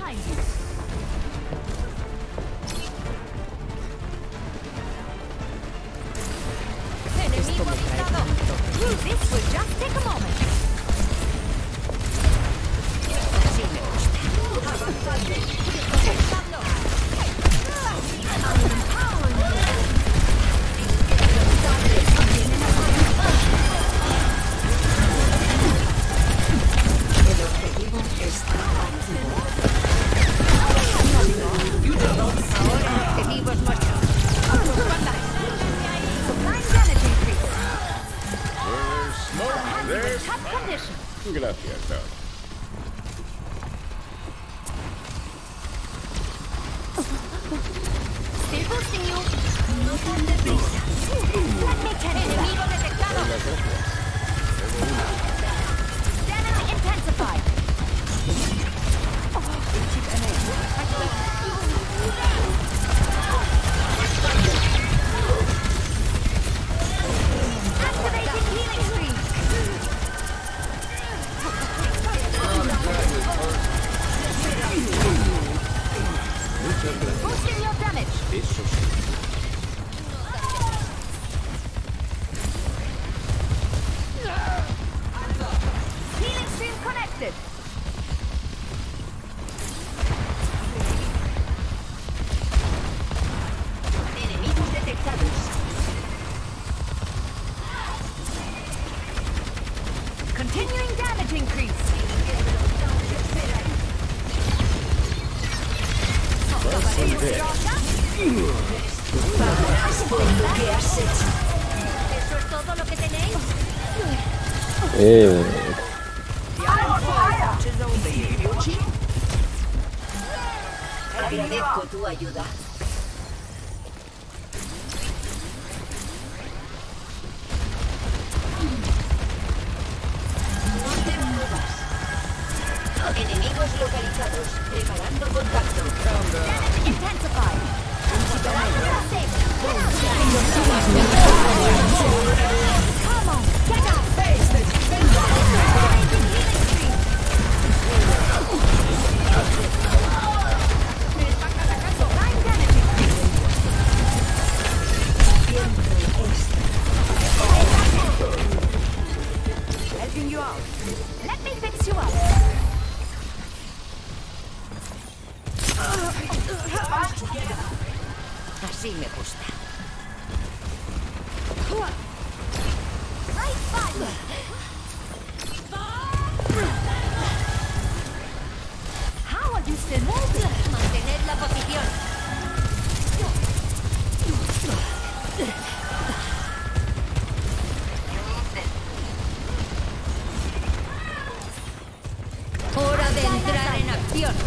behind you. Enemigo avistado. This will just take a moment. Así me gusta. Pablo. El objetivo está activo. Ahora el objetivo es nuestro. Gracias, Doc. Still boosting you. No tan deprisa. Let me tell you. Enemigo detectado. Damage intensified. Activating healing stream. Boosting your damage. Eso sí. Healing stream connected. Enemigos detectados. Continuing damage increase. Pagarás por lo que has hecho. ¿Eso es todo lo que tenéis? Agradezco tu ayuda. No te muevas. Enemigos localizados. Preparando contacto. Damage intensified. Come on, get out. Helping you out. Let me fix you up. Así me gusta. Right fire. How are you still moving? Mantened la posición. Hora de entrar en acción.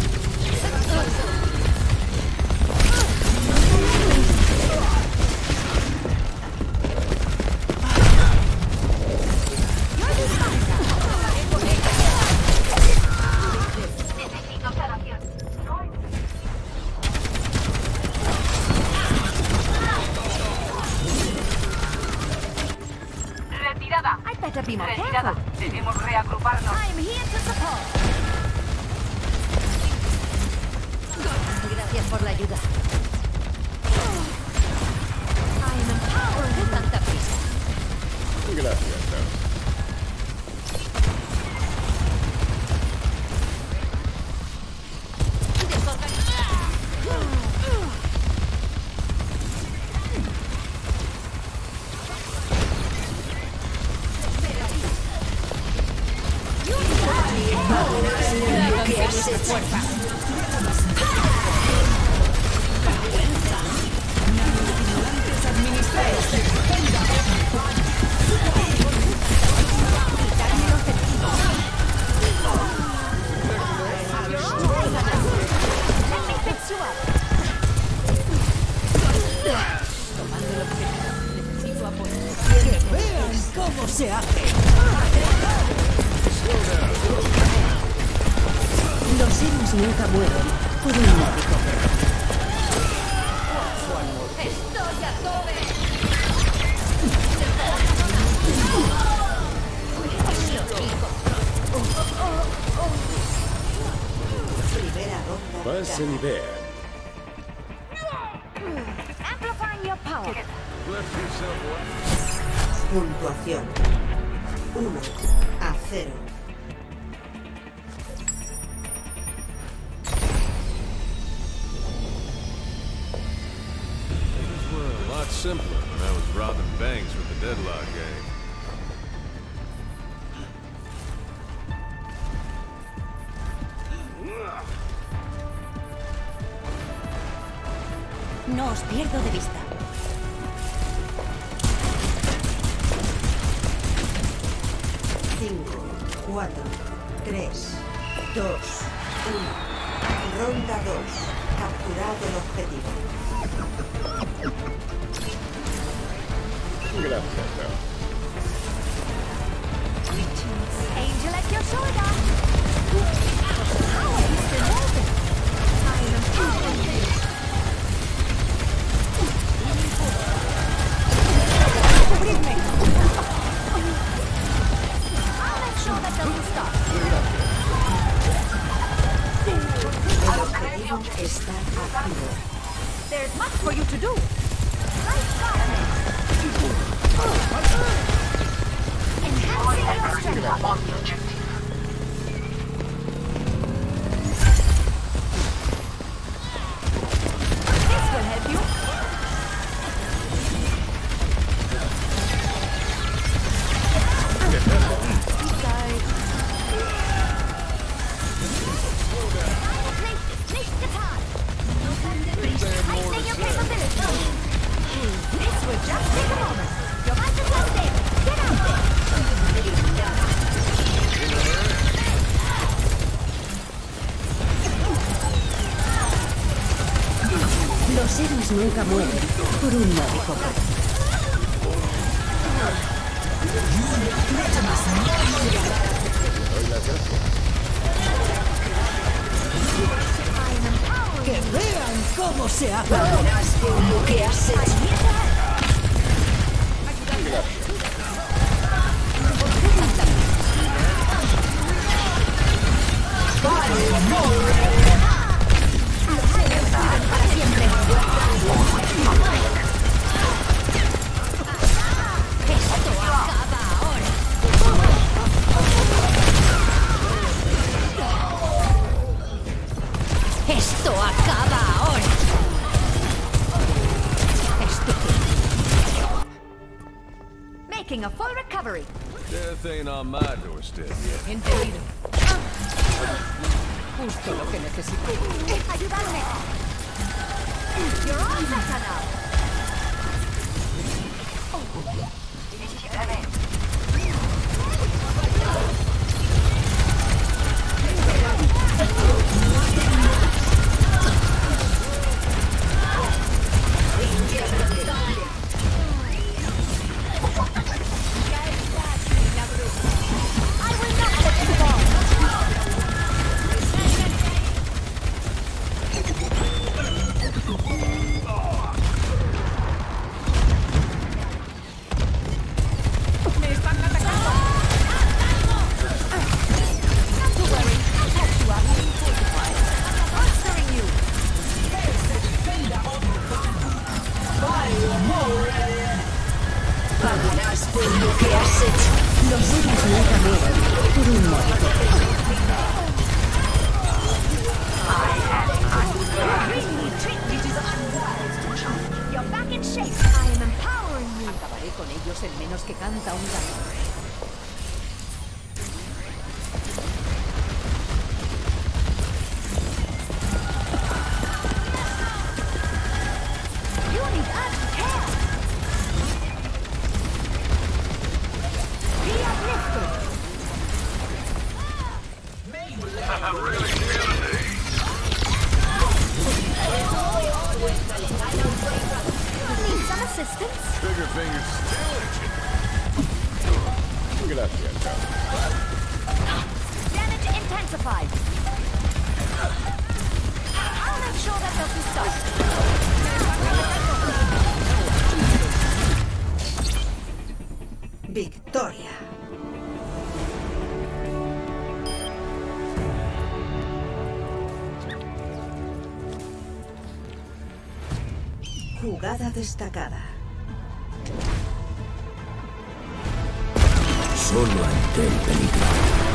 Retirada. I better be more Retirada. careful. Debemos reagruparnos. I'm here to support. Gracias por la ayuda. I'm empowered. ¿Qué tanta prisa? Gracias, Doc. Lo que has hecho. Let me fix you up. Que vean cómo se hace. Los héroes nunca mueren por un médico. Estoy a tope. Primera ronda Pasen y vean. Amplifying your power. Puntuación 1-0. Things were a lot simpler when I was robbing banks with the Deadlock gang. No os pierdo de vista. Cinco, 4, 3, 2, 1. Ronda 2. Capturado el objetivo. Gracias, Doc. Angel at your shoulder. Power is revolving. I am powerful. Cubridme. I'll make sure that doesn't stop. El objetivo está activo. There's much for you to do. Right fire. Enhancing your strength. This will help you. Nicht getan. Heightening your capabilities. This will just take a moment. Your might is left there. Get out there. Los héroes nunca mueren por un módico paso. ¡Que vean cómo se hace! Lo que has hecho. Esto acaba ahora. Esto acaba ahora. Estúpido. Making a full recovery. Death ain't on my doorstep yet. Entendido. Justo lo que necesito. Ayúdame. You're all better now. I will not let you fall. ¡Me están atacando! Not to worry. I'll catch you up. Answering you. Pagarás por lo que has hecho. Los héroes nunca mueren por un módico paso. You're back in shape. I am empowering you. Acabaré con ellos en menos que canta un gallo. You need urgent care. Be uplifted. Need some assistance? Trigger fingers still itching. Gracias, Doc. Damage intensified. I'll make sure that doesn't stop. Victoria. Jugada destacada. Solo ante el peligro.